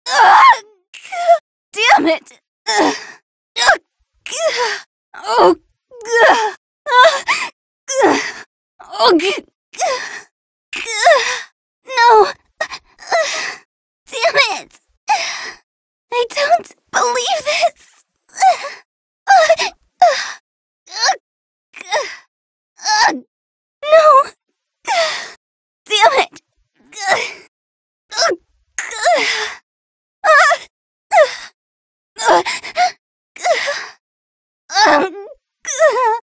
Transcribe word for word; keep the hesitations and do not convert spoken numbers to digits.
Ugh. Damn it! Ugh. Oh, oh, no! Damn it! I don't